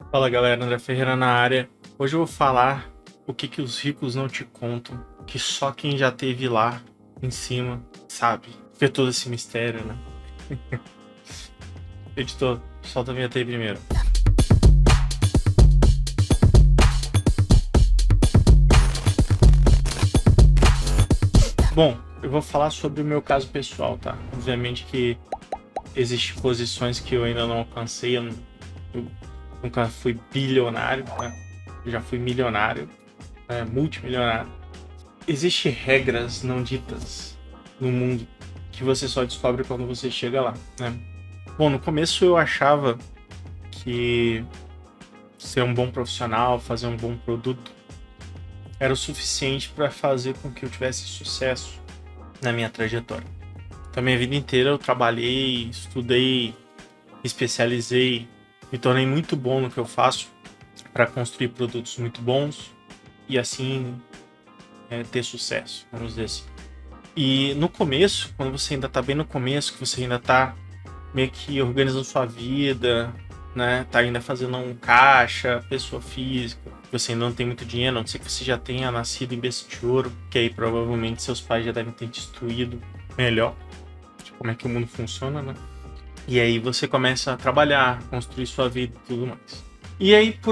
Fala galera, André Ferreira na área. Hoje eu vou falar o que os ricos não te contam, que só quem já teve lá em cima sabe. Vê todo esse mistério, né? Editor, solta a vinheta aí primeiro. Bom, eu vou falar sobre o meu caso pessoal, tá? Obviamente que existem posições que eu ainda não alcancei, eu nunca fui bilionário, né? Eu já fui milionário, né? Multimilionário. Existem regras não ditas no mundo que você só descobre quando você chega lá, né? Bom, no começo eu achava que ser um bom profissional, fazer um bom produto, era o suficiente para fazer com que eu tivesse sucesso na minha trajetória. Então, minha vida inteira eu trabalhei, estudei, me especializei, me tornei muito bom no que eu faço para construir produtos muito bons e assim ter sucesso, vamos dizer assim. E no começo, quando você ainda tá bem no começo, que você ainda tá meio que organizando sua vida, né? Tá ainda fazendo um caixa, pessoa física, você ainda não tem muito dinheiro, a não ser que você já tenha nascido em berço de ouro, que aí provavelmente seus pais já devem ter te instruído melhor de como é que o mundo funciona, né? E aí você começa a trabalhar, construir sua vida e tudo mais. E aí por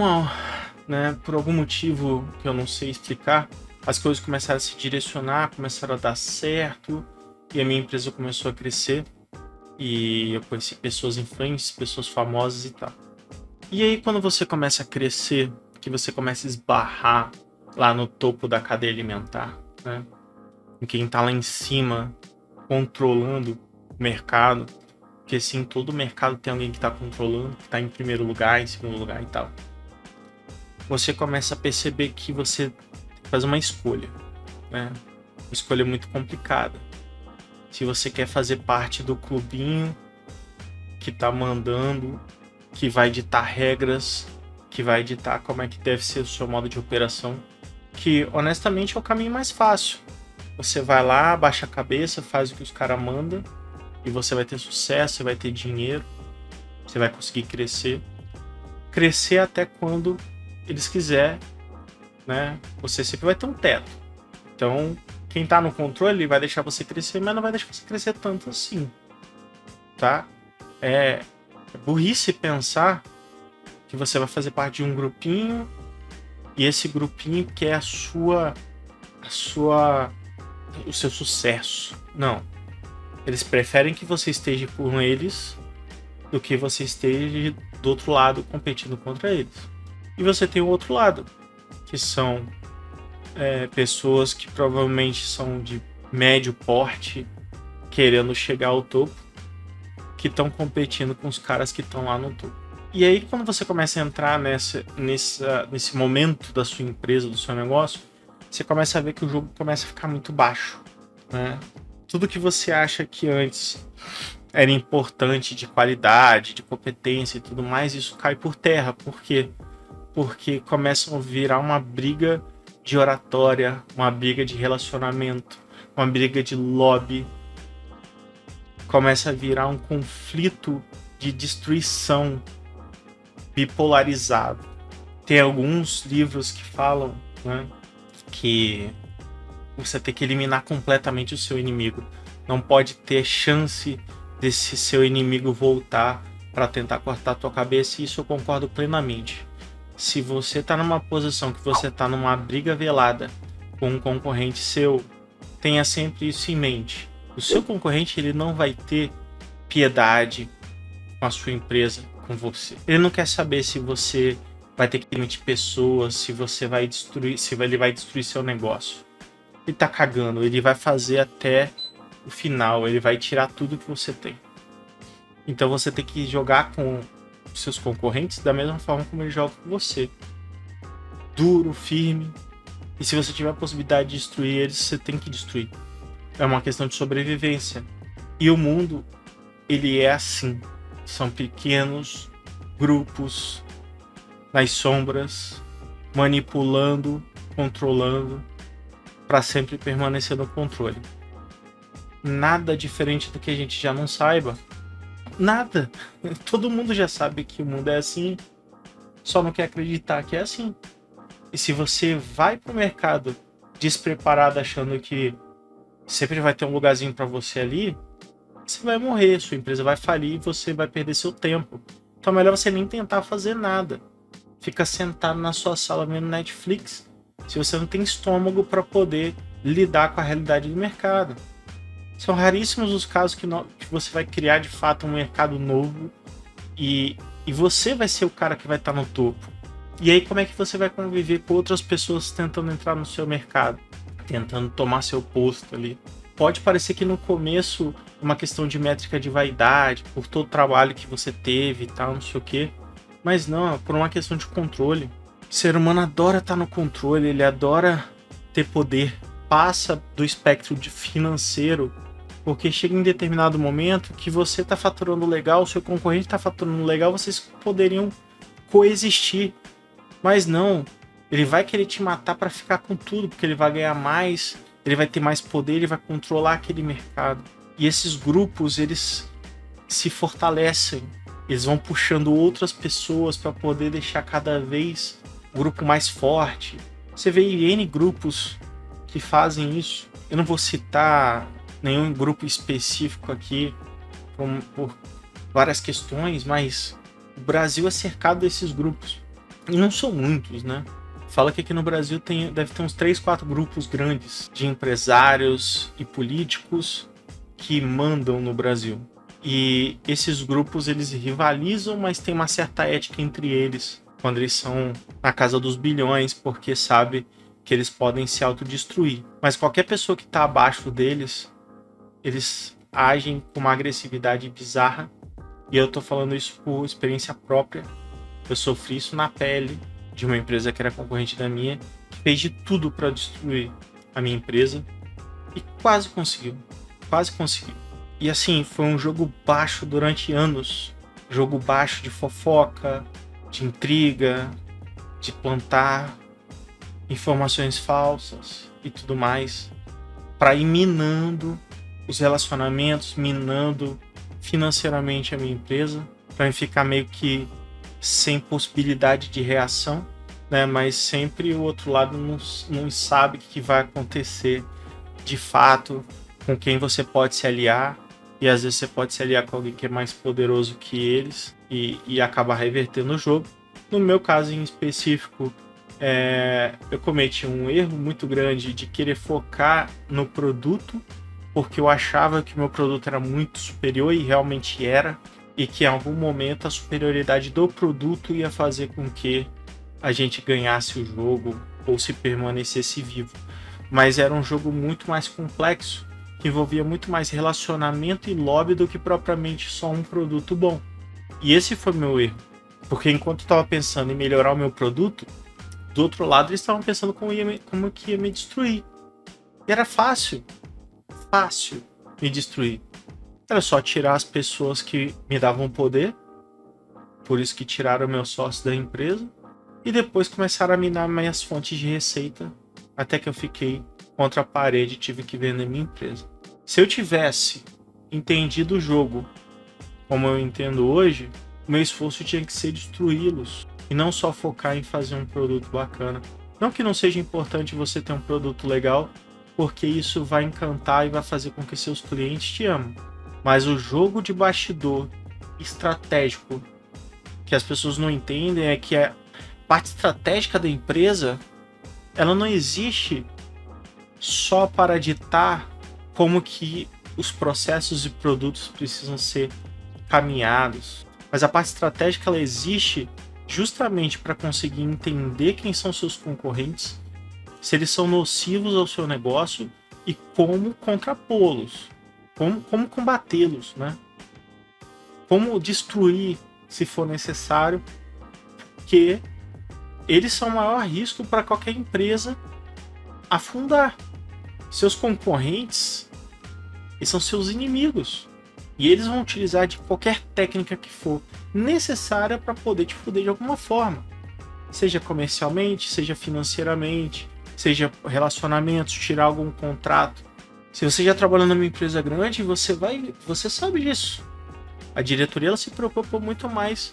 algum motivo que eu não sei explicar, as coisas começaram a se direcionar, começaram a dar certo e a minha empresa começou a crescer e eu conheci pessoas influentes, pessoas famosas e tal. E aí quando você começa a crescer, que você começa a esbarrar lá no topo da cadeia alimentar, né? Em quem tá lá em cima controlando o mercado, porque sim, todo mercado tem alguém que tá controlando, que tá em primeiro lugar, em segundo lugar e tal. Você começa a perceber que você faz uma escolha, né? Uma escolha muito complicada. Se você quer fazer parte do clubinho que tá mandando, que vai ditar regras, que vai ditar como é que deve ser o seu modo de operação, que honestamente é o caminho mais fácil. Você vai lá, baixa a cabeça, faz o que os caras mandam e você vai ter sucesso, você vai ter dinheiro, você vai conseguir crescer. Crescer até quando eles quiserem, né? Você sempre vai ter um teto. Então, quem tá no controle vai deixar você crescer, mas não vai deixar você crescer tanto assim, tá? É burrice pensar que você vai fazer parte de um grupinho e esse grupinho quer o seu sucesso. Não. Eles preferem que você esteja com eles do que você esteja do outro lado competindo contra eles. E você tem o outro lado, que são pessoas que provavelmente são de médio porte, querendo chegar ao topo, que estão competindo com os caras que estão lá no topo. E aí, quando você começa a entrar nesse momento da sua empresa, do seu negócio, você começa a ver que o jogo começa a ficar muito baixo, né? Tudo que você acha que antes era importante de qualidade, de competência e tudo mais, isso cai por terra. Por quê? Porque começam a virar uma briga de oratória, uma briga de relacionamento, uma briga de lobby. Começa a virar um conflito de destruição bipolarizado. Tem alguns livros que falam, né, que você tem que eliminar completamente o seu inimigo. Não pode ter chance desse seu inimigo voltar para tentar cortar a tua cabeça, e isso eu concordo plenamente. Se você está numa posição que você está numa briga velada com um concorrente seu, tenha sempre isso em mente. O seu concorrente ele não vai ter piedade com a sua empresa, com você. Ele não quer saber se você vai ter que demitir pessoas, se você vai destruir, se ele vai destruir seu negócio. Ele tá cagando, ele vai fazer até o final, ele vai tirar tudo que você tem. Então você tem que jogar com seus concorrentes da mesma forma como ele joga com você. Duro, firme. E se você tiver a possibilidade de destruir eles, você tem que destruir. É uma questão de sobrevivência. E o mundo, ele é assim. São pequenos grupos nas sombras, manipulando, controlando, para sempre permanecer no controle. Nada diferente do que a gente já não saiba. Nada. Todo mundo já sabe que o mundo é assim. só não quer acreditar que é assim. E se você vai pro mercado despreparado, achando que sempre vai ter um lugarzinho para você ali, você vai morrer, sua empresa vai falir e você vai perder seu tempo. Então é melhor você nem tentar fazer nada. Fica sentado na sua sala vendo Netflix, se você não tem estômago para poder lidar com a realidade do mercado. São raríssimos os casos que você vai criar de fato um mercado novo e você vai ser o cara que vai estar no topo. E aí como é que você vai conviver com outras pessoas tentando entrar no seu mercado, tentando tomar seu posto ali? Pode parecer que no começo é uma questão de métrica de vaidade, por todo o trabalho que você teve e tal, não sei o quê. Mas não, é por uma questão de controle. O ser humano adora estar no controle, ele adora ter poder. Passa do espectro de financeiro, porque chega em determinado momento que você está faturando legal, o seu concorrente está faturando legal, vocês poderiam coexistir. Mas não, ele vai querer te matar para ficar com tudo, porque ele vai ganhar mais, ele vai ter mais poder, ele vai controlar aquele mercado. E esses grupos, eles se fortalecem, eles vão puxando outras pessoas para poder deixar cada vez o grupo mais forte. Você vê N grupos que fazem isso. Eu não vou citar nenhum grupo específico aqui por várias questões, mas o Brasil é cercado desses grupos. E não são muitos, né? Fala que aqui no Brasil deve ter uns 3, 4 grupos grandes de empresários e políticos que mandam no Brasil. E esses grupos, eles rivalizam, mas tem uma certa ética entre eles, quando eles são na casa dos bilhões, porque sabe que eles podem se autodestruir. Mas qualquer pessoa que está abaixo deles, eles agem com uma agressividade bizarra. E eu tô falando isso por experiência própria. Eu sofri isso na pele de uma empresa que era concorrente da minha, que fez de tudo para destruir a minha empresa e quase conseguiu. Quase conseguiu. E assim, foi um jogo baixo durante anos. Jogo baixo de fofoca, de intriga, de plantar informações falsas e tudo mais, para ir minando os relacionamentos, minando financeiramente a minha empresa, para ficar meio que sem possibilidade de reação, né? Mas sempre o outro lado não sabe o que vai acontecer de fato, com quem você pode se aliar, e às vezes você pode se aliar com alguém que é mais poderoso que eles e acabar revertendo o jogo. No meu caso em específico, eu cometi um erro muito grande de querer focar no produto, porque eu achava que o meu produto era muito superior e realmente era, e que em algum momento a superioridade do produto ia fazer com que a gente ganhasse o jogo ou se permanecesse vivo. Mas era um jogo muito mais complexo, que envolvia muito mais relacionamento e lobby do que propriamente só um produto bom. E esse foi o meu erro, porque enquanto eu estava pensando em melhorar o meu produto, do outro lado eles estavam pensando como que ia me destruir. E era fácil me destruir. Era só tirar as pessoas que me davam poder, por isso que tiraram meu sócio da empresa, e depois começaram a minar minhas fontes de receita, até que eu fiquei contra a parede e tive que vender minha empresa. Se eu tivesse entendido o jogo como eu entendo hoje, o meu esforço tinha que ser destruí-los, e não só focar em fazer um produto bacana. Não que não seja importante você ter um produto legal, porque isso vai encantar e vai fazer com que seus clientes te amem. Mas o jogo de bastidor estratégico que as pessoas não entendem é que a parte estratégica da empresa, ela não existe só para ditar como que os processos e produtos precisam ser caminhados. Mas a parte estratégica, ela existe justamente para conseguir entender quem são seus concorrentes, se eles são nocivos ao seu negócio e como contrapô-los, como combatê-los, né? Como destruir, se for necessário, porque eles são o maior risco para qualquer empresa afundar. Seus concorrentes, eles são seus inimigos. E eles vão utilizar de qualquer técnica que for necessária para poder te foder de alguma forma. Seja comercialmente, seja financeiramente, seja relacionamentos, tirar algum contrato. Se você já trabalha numa empresa grande, você sabe disso. A diretoria ela se preocupa muito mais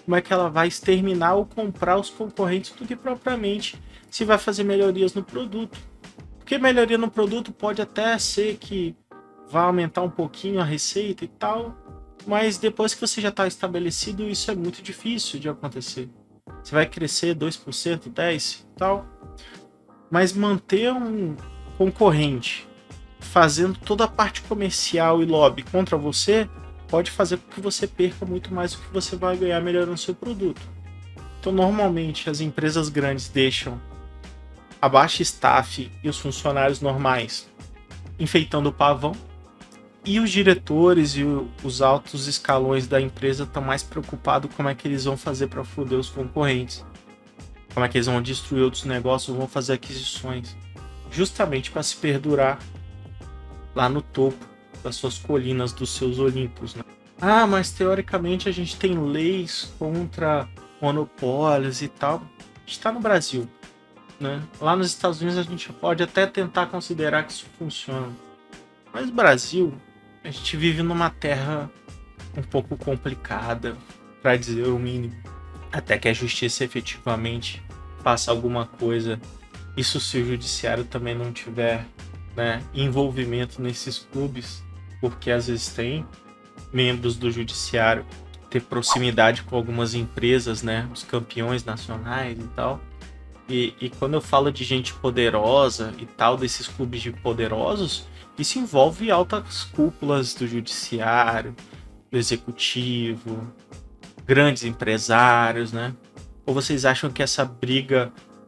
como é que ela vai exterminar ou comprar os concorrentes do que propriamente se vai fazer melhorias no produto. Porque melhoria no produto pode até ser que vai aumentar um pouquinho a receita e tal, mas depois que você já está estabelecido, isso é muito difícil de acontecer. Você vai crescer 2%, 10% e tal, mas manter um concorrente fazendo toda a parte comercial e lobby contra você pode fazer com que você perca muito mais do que você vai ganhar melhorando seu produto. Então, normalmente, as empresas grandes deixam a baixa staff e os funcionários normais enfeitando o pavão, e os diretores e os altos escalões da empresa estão mais preocupados com como é que eles vão fazer para foder os concorrentes, como é que eles vão destruir outros negócios, vão fazer aquisições, justamente para se perdurar lá no topo das suas colinas, dos seus Olimpos, né? Ah, mas teoricamente a gente tem leis contra monopólios e tal. A gente está no Brasil, né? Lá nos Estados Unidos a gente pode até tentar considerar que isso funciona. Mas no Brasil, a gente vive numa terra um pouco complicada, para dizer o mínimo. Até que a justiça efetivamente faça alguma coisa. Isso se o judiciário também não tiver, né, envolvimento nesses clubes, porque às vezes tem membros do judiciário ter proximidade com algumas empresas, né, os campeões nacionais e tal. E quando eu falo de gente poderosa e tal, desses clubes de poderosos, isso envolve altas cúpulas do judiciário, do executivo, grandes empresários, né? Ou vocês acham que essa briga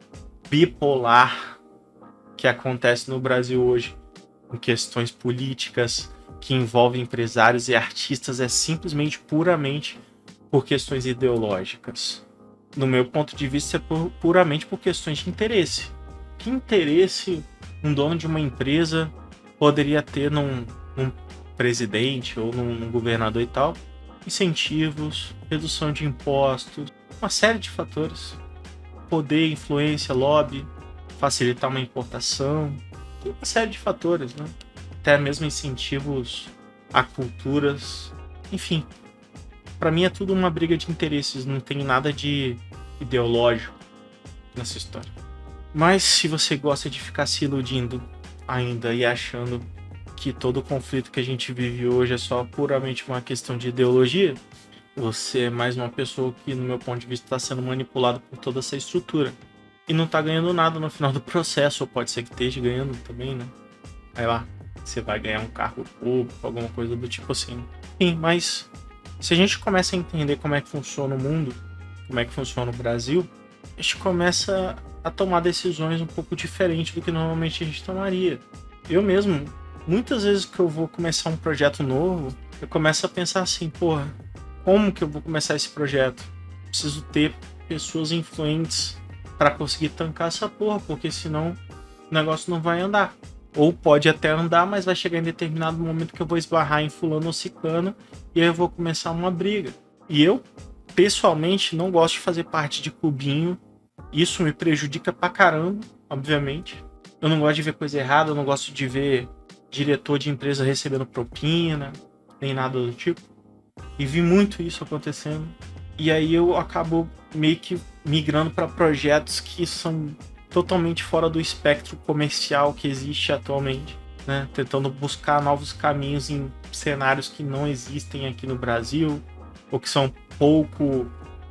bipolar que acontece no Brasil hoje, com questões políticas que envolvem empresários e artistas, é simplesmente puramente por questões ideológicas? No meu ponto de vista, é puramente por questões de interesse. Que interesse um dono de uma empresa poderia ter num presidente ou num governador e tal? Incentivos, redução de impostos, uma série de fatores. Poder, influência, lobby, facilitar uma importação, uma série de fatores, né? Até mesmo incentivos a culturas, enfim. Para mim é tudo uma briga de interesses, não tem nada de ideológico nessa história. Mas se você gosta de ficar se iludindo ainda e achando que todo o conflito que a gente vive hoje é só puramente uma questão de ideologia, você é mais uma pessoa que, no meu ponto de vista, está sendo manipulado por toda essa estrutura. E não está ganhando nada no final do processo, ou pode ser que esteja ganhando também, né? Aí lá, você vai ganhar um cargo público, alguma coisa do tipo assim. Sim, mas se a gente começa a entender como é que funciona o mundo, como é que funciona o Brasil, a gente começa a tomar decisões um pouco diferentes do que normalmente a gente tomaria. Eu mesmo, muitas vezes que eu vou começar um projeto novo, eu começo a pensar assim, porra, como que eu vou começar esse projeto? Preciso ter pessoas influentes para conseguir tancar essa porra, porque senão o negócio não vai andar. Ou pode até andar, mas vai chegar em determinado momento que eu vou esbarrar em fulano ou ciclano e aí eu vou começar uma briga. E eu, pessoalmente, não gosto de fazer parte de clubinho. Isso me prejudica pra caramba, obviamente. Eu não gosto de ver coisa errada, eu não gosto de ver diretor de empresa recebendo propina, nem nada do tipo. E vi muito isso acontecendo. E aí eu acabo meio que migrando para projetos que são totalmente fora do espectro comercial que existe atualmente, né? Tentando buscar novos caminhos em cenários que não existem aqui no Brasil ou que são pouco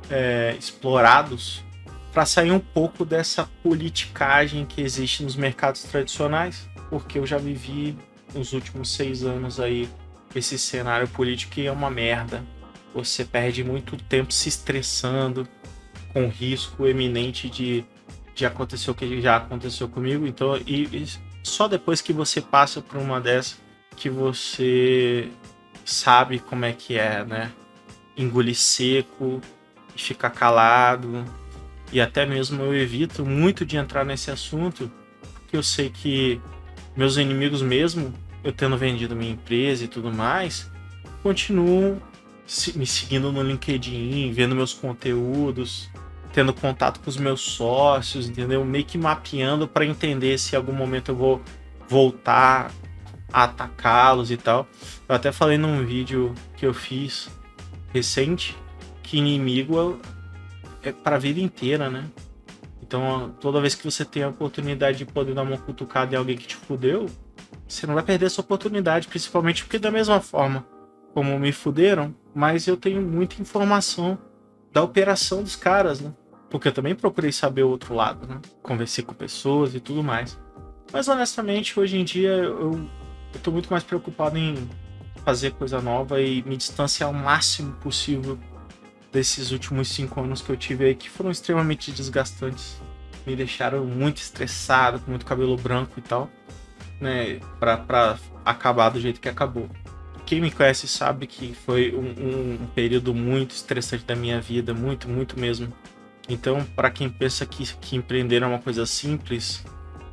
explorados, para sair um pouco dessa politicagem que existe nos mercados tradicionais, porque eu já vivi nos últimos 6 anos aí esse cenário político que é uma merda. Você perde muito tempo se estressando com risco eminente de acontecer o que já aconteceu comigo. Então, e só depois que você passa por uma dessas que você sabe como é que é, né? Engolir seco, ficar calado. E até mesmo eu evito muito de entrar nesse assunto, porque eu sei que meus inimigos, mesmo eu tendo vendido minha empresa e tudo mais, continuam me seguindo no LinkedIn, vendo meus conteúdos, tendo contato com os meus sócios, entendeu? Meio que mapeando para entender se em algum momento eu vou voltar a atacá-los e tal. Eu até falei num vídeo que eu fiz recente que inimigo é para a vida inteira, né? Então, toda vez que você tem a oportunidade de poder dar uma cutucada em alguém que te fudeu, você não vai perder essa oportunidade, principalmente porque da mesma forma como me fuderam, mas eu tenho muita informação da operação dos caras, né? Porque eu também procurei saber o outro lado, né? Conversei com pessoas e tudo mais. Mas honestamente, hoje em dia eu tô muito mais preocupado em fazer coisa nova e me distanciar o máximo possível desses últimos 5 anos que eu tive aí, que foram extremamente desgastantes. Me deixaram muito estressado, com muito cabelo branco e tal, né? Pra acabar do jeito que acabou. Quem me conhece sabe que foi um período muito estressante da minha vida, muito, muito mesmo. Então, para quem pensa que empreender é uma coisa simples,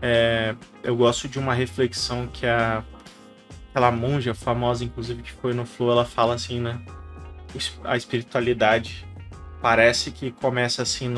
eu gosto de uma reflexão que aquela monja famosa, inclusive, que foi no Flow, ela fala assim, né? A espiritualidade parece que começa assim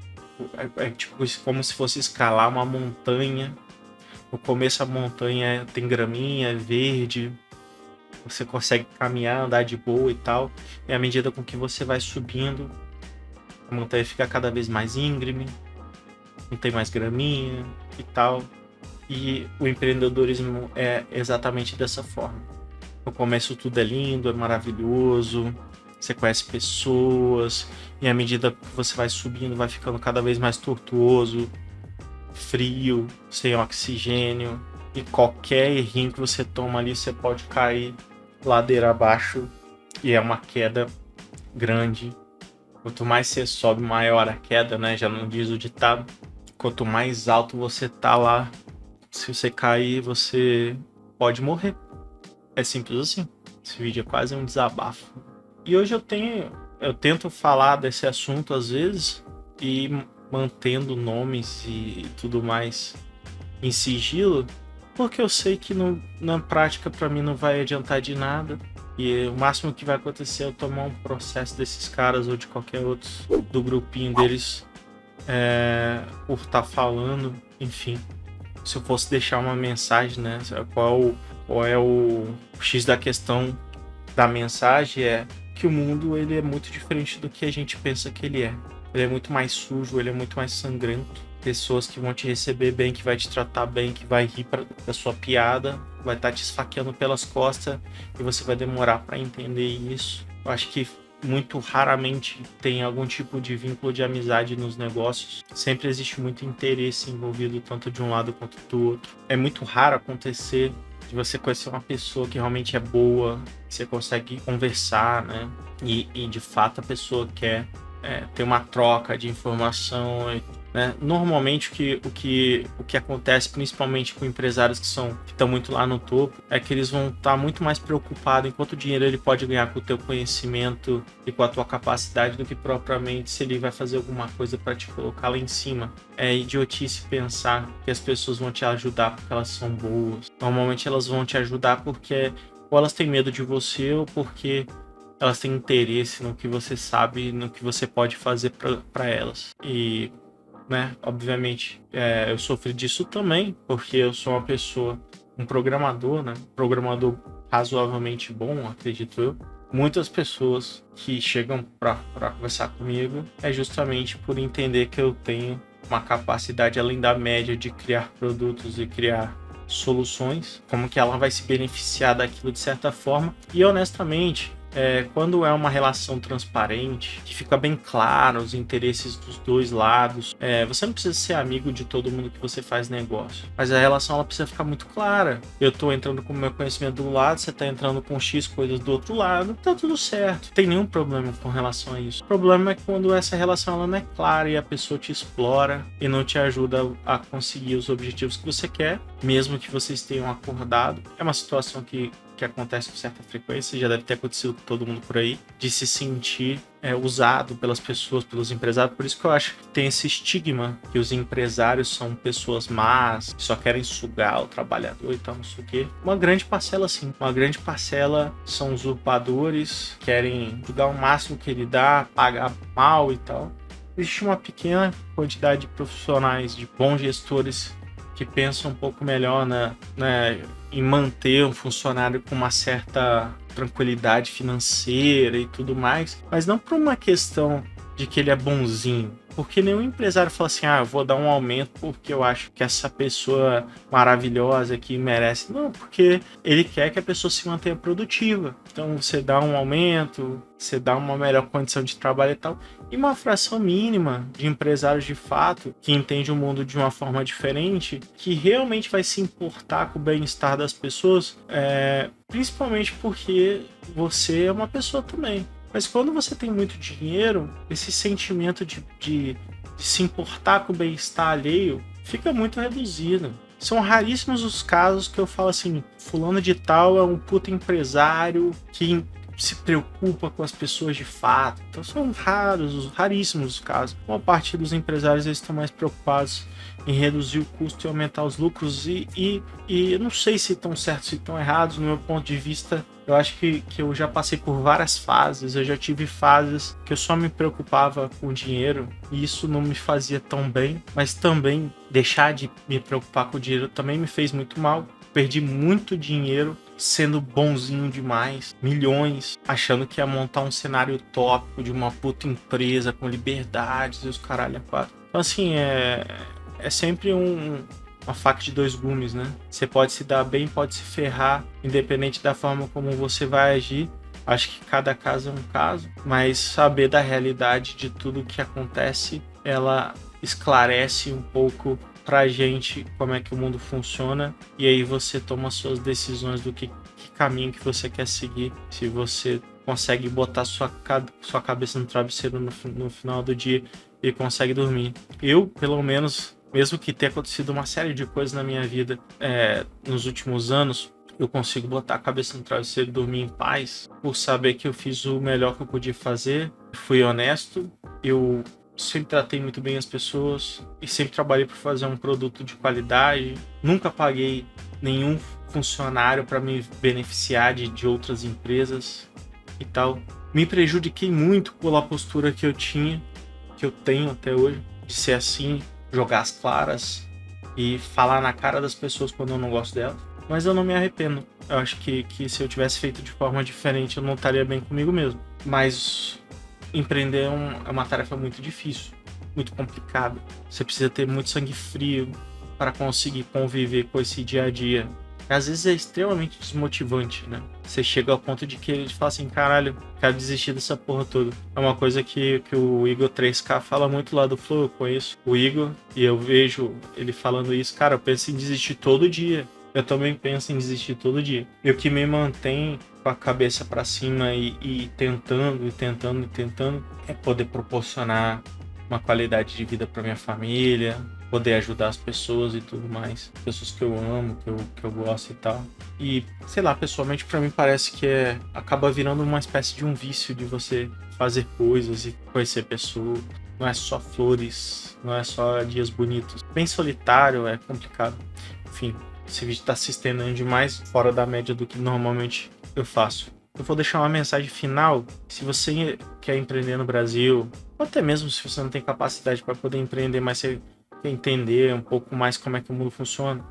tipo como se fosse escalar uma montanha. No começo a montanha tem graminha, verde, você consegue caminhar, andar de boa e tal. E à medida com que você vai subindo, a montanha fica cada vez mais íngreme, não tem mais graminha e tal. E o empreendedorismo é exatamente dessa forma. No começo tudo é lindo, é maravilhoso, você conhece pessoas, e à medida que você vai subindo, vai ficando cada vez mais tortuoso, frio, sem oxigênio, e qualquer errinho que você toma ali, você pode cair ladeira abaixo, e é uma queda grande. Quanto mais você sobe, maior a queda, né? Já não diz o ditado. Quanto mais alto você tá lá, se você cair, você pode morrer. É simples assim. Esse vídeo é quase um desabafo. E hoje eu tento falar desse assunto às vezes e mantendo nomes e tudo mais em sigilo, porque eu sei que na prática para mim não vai adiantar de nada. E o máximo que vai acontecer é eu tomar um processo desses caras ou de qualquer outro do grupinho deles por estar falando, enfim. Se eu fosse deixar uma mensagem, né? Qual é o X da questão da mensagem é que o mundo ele é muito diferente do que a gente pensa que ele é. Ele é muito mais sujo, ele é muito mais sangrento. Pessoas que vão te receber bem, que vai te tratar bem, que vai rir da sua piada, vai estar te esfaqueando pelas costas e você vai demorar para entender isso. Eu acho que muito raramente tem algum tipo de vínculo de amizade nos negócios. Sempre existe muito interesse envolvido, tanto de um lado quanto do outro. É muito raro acontecer de você conhecer uma pessoa que realmente é boa, que você consegue conversar, né? E de fato a pessoa quer ter uma troca de informação, né? Normalmente o que acontece, principalmente com empresários que estão muito lá no topo, é que eles vão estar muito mais preocupados em quanto dinheiro ele pode ganhar com o teu conhecimento e com a tua capacidade do que propriamente se ele vai fazer alguma coisa para te colocar lá em cima. É idiotice pensar que as pessoas vão te ajudar porque elas são boas. Normalmente elas vão te ajudar porque ou elas têm medo de você ou porque elas têm interesse no que você sabe, no que você pode fazer para elas. E, né, obviamente, eu sofri disso também, porque eu sou uma pessoa, um programador, né? Programador razoavelmente bom, acredito eu. Muitas pessoas que chegam para conversar comigo é justamente por entender que eu tenho uma capacidade além da média de criar produtos e criar soluções, como que ela vai se beneficiar daquilo de certa forma. E honestamente, quando é uma relação transparente, que fica bem claro os interesses dos dois lados, você não precisa ser amigo de todo mundo que você faz negócio, mas a relação ela precisa ficar muito clara. Eu tô entrando com o meu conhecimento do lado, você tá entrando com X coisas do outro lado, tá tudo certo, não tem nenhum problema com relação a isso. O problema é quando essa relação ela não é clara e a pessoa te explora e não te ajuda a conseguir os objetivos que você quer, mesmo que vocês tenham acordado. É uma situação que acontece com certa frequência, já deve ter acontecido com todo mundo por aí, de se sentir usado pelas pessoas, pelos empresários. Por isso que eu acho que tem esse estigma que os empresários são pessoas más, que só querem sugar o trabalhador e tal, não sei o quê. Uma grande parcela, sim. Uma grande parcela são usurpadores, querem sugar o máximo que ele dá, pagar mal e tal. Existe uma pequena quantidade de profissionais, de bons gestores que pensam um pouco melhor em manter um funcionário com uma certa tranquilidade financeira e tudo mais, mas não por uma questão de que ele é bonzinho. Porque nenhum empresário fala assim, eu vou dar um aumento porque eu acho que essa pessoa maravilhosa aqui merece. Não, porque ele quer que a pessoa se mantenha produtiva. Então você dá um aumento, você dá uma melhor condição de trabalho e tal. E uma fração mínima de empresários de fato, que entende o mundo de uma forma diferente, que realmente vai se importar com o bem-estar das pessoas, principalmente porque você é uma pessoa também. Mas quando você tem muito dinheiro, esse sentimento de se importar com o bem-estar alheio fica muito reduzido. São raríssimos os casos que eu falo assim, fulano de tal é um puta empresário que se preocupa com as pessoas de fato. Então são raríssimos os casos. Uma parte dos empresários eles estão mais preocupados em reduzir o custo e aumentar os lucros e eu não sei se estão certos, se estão errados. No meu ponto de vista, eu acho que eu já passei por várias fases. Eu já tive fases que eu só me preocupava com o dinheiro e isso não me fazia tão bem, mas também deixar de me preocupar com o dinheiro também me fez muito mal. Perdi muito dinheiro sendo bonzinho demais, milhões, achando que ia montar um cenário utópico de uma puta empresa com liberdades e os caralho a quatro. Então assim, é sempre uma faca de dois gumes, né? Você pode se dar bem, pode se ferrar, independente da forma como você vai agir. Acho que cada caso é um caso, mas saber da realidade de tudo que acontece, ela esclarece um pouco pra gente como é que o mundo funciona e aí você toma suas decisões do que caminho que você quer seguir. Se você consegue botar sua cabeça no travesseiro no final do dia e consegue dormir. Eu, pelo menos, mesmo que tenha acontecido uma série de coisas na minha vida nos últimos anos, eu consigo botar a cabeça no travesseiro e dormir em paz por saber que eu fiz o melhor que eu podia fazer, fui honesto, eu sempre tratei muito bem as pessoas e sempre trabalhei por fazer um produto de qualidade. Nunca paguei nenhum funcionário para me beneficiar de outras empresas e tal. Me prejudiquei muito pela postura que eu tinha, que eu tenho até hoje, de ser assim, jogar as claras e falar na cara das pessoas quando eu não gosto delas. Mas eu não me arrependo. Eu acho que se eu tivesse feito de forma diferente, eu não estaria bem comigo mesmo. Mas empreender é uma tarefa muito difícil, muito complicada. Você precisa ter muito sangue frio para conseguir conviver com esse dia a dia. Às vezes é extremamente desmotivante, né? Você chega ao ponto de que ele fala assim, caralho, quero desistir dessa porra toda. É uma coisa que o Igor 3K fala muito lá do Flow. Eu conheço o Igor e eu vejo ele falando isso. Cara, eu penso em desistir todo dia. Eu também penso em desistir todo dia. E o que me mantém com a cabeça para cima e tentando é poder proporcionar uma qualidade de vida para minha família, poder ajudar as pessoas e tudo mais, pessoas que eu amo, que eu gosto e tal. E sei lá, pessoalmente para mim parece que acaba virando uma espécie de um vício de você fazer coisas e conhecer pessoas. Não é só flores, não é só dias bonitos. Bem solitário, é complicado. Enfim, esse vídeo está se estendendo demais, fora da média do que normalmente eu faço. Eu vou deixar uma mensagem final. Se você quer empreender no Brasil, ou até mesmo se você não tem capacidade para poder empreender, mas você quer entender um pouco mais como é que o mundo funciona,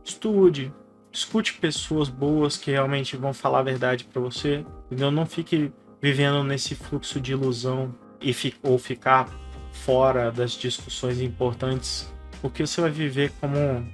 escute pessoas boas que realmente vão falar a verdade para você, entendeu? Não fique vivendo nesse fluxo de ilusão ou ficar fora das discussões importantes, porque você vai viver como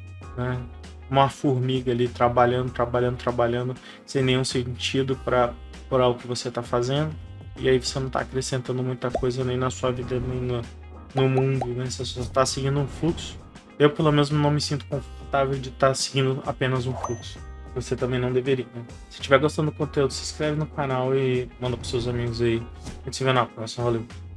uma formiga ali trabalhando, sem nenhum sentido para o que você está fazendo, e aí você não está acrescentando muita coisa nem na sua vida, nem no mundo, né? Você só está seguindo um fluxo. Eu, pelo menos, não me sinto confortável de estar seguindo apenas um fluxo. Você também não deveria, né? Se estiver gostando do conteúdo, se inscreve no canal e manda para seus amigos aí. A gente se vê na próxima. Valeu!